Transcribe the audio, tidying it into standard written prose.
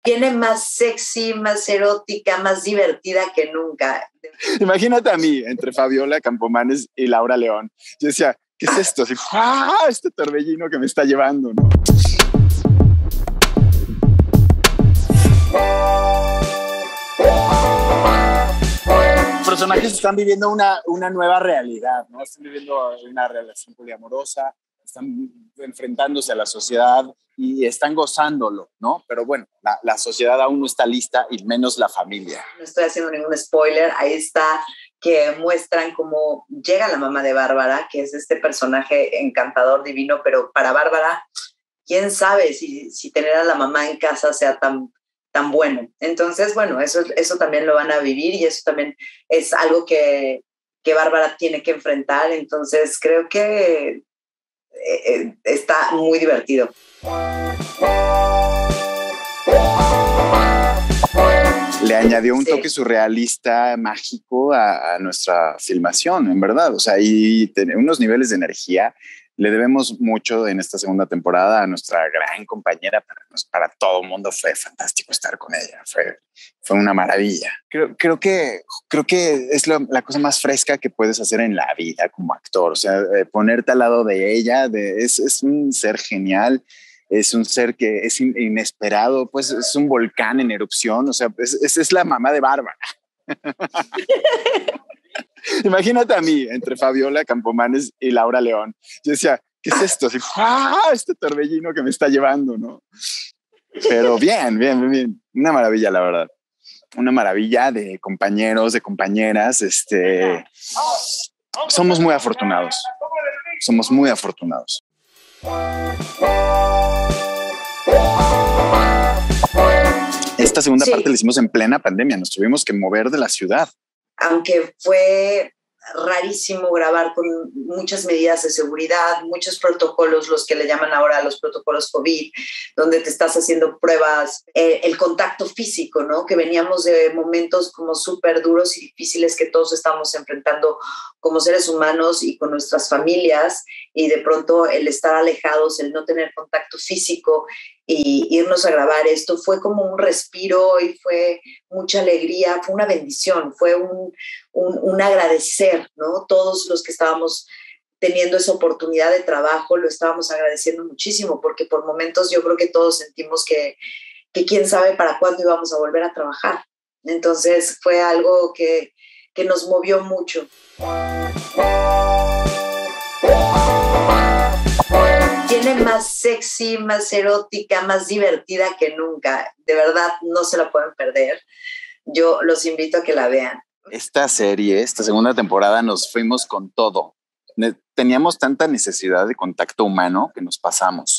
Viene más sexy, más erótica, más divertida que nunca. Imagínate a mí, entre Fabiola Campomanes y Laura León. Yo decía, ¿qué es esto? Así, ¡ah! Este torbellino que me está llevando, ¿no? Los personajes están viviendo una nueva realidad, ¿no? Están viviendo una relación poliamorosa, están enfrentándose a la sociedad y están gozándolo, ¿no? Pero bueno, la sociedad aún no está lista y menos la familia. No estoy haciendo ningún spoiler, ahí está que muestran cómo llega la mamá de Bárbara, que es este personaje encantador, divino, pero para Bárbara, quién sabe si tener a la mamá en casa sea tan bueno. Entonces, bueno, eso también lo van a vivir y eso también es algo que Bárbara tiene que enfrentar. Entonces, creo que está muy divertido. Le añadió un toque surrealista, mágico a nuestra filmación, en verdad. O sea, y unos niveles de energía. Le debemos mucho en esta segunda temporada a nuestra gran compañera. Para todo el mundo fue fantástico estar con ella. Fue una maravilla. Creo que es la cosa más fresca que puedes hacer en la vida como actor. O sea, ponerte al lado de ella, es un ser genial. Es un ser que es inesperado, pues es un volcán en erupción. O sea, es la mamá de Bárbara. Imagínate a mí, entre Fabiola Campomanes y Laura León. Yo decía, ¿qué es esto? Así, ¡ah! Este torbellino que me está llevando, ¿no? Pero bien. Una maravilla, la verdad. Una maravilla de compañeros, de compañeras. Somos muy afortunados. Esta segunda parte la hicimos en plena pandemia. Nos tuvimos que mover de la ciudad. Aunque fue rarísimo grabar con muchas medidas de seguridad, muchos protocolos, los que le llaman ahora los protocolos COVID, donde te estás haciendo pruebas, el contacto físico, ¿no? Que veníamos de momentos como súper duros y difíciles que todos estamos enfrentando como seres humanos y con nuestras familias, y de pronto el estar alejados, el no tener contacto físico y irnos a grabar esto fue como un respiro y fue mucha alegría, fue una bendición, fue un agradecer, ¿no? Todos los que estábamos teniendo esa oportunidad de trabajo lo estábamos agradeciendo muchísimo, porque por momentos yo creo que todos sentimos que quién sabe para cuándo íbamos a volver a trabajar. Entonces fue algo que nos movió mucho. Viene más sexy, más erótica, más divertida que nunca. De verdad, no se la pueden perder. Yo los invito a que la vean. Esta serie, esta segunda temporada, nos fuimos con todo. Teníamos tanta necesidad de contacto humano que nos pasamos.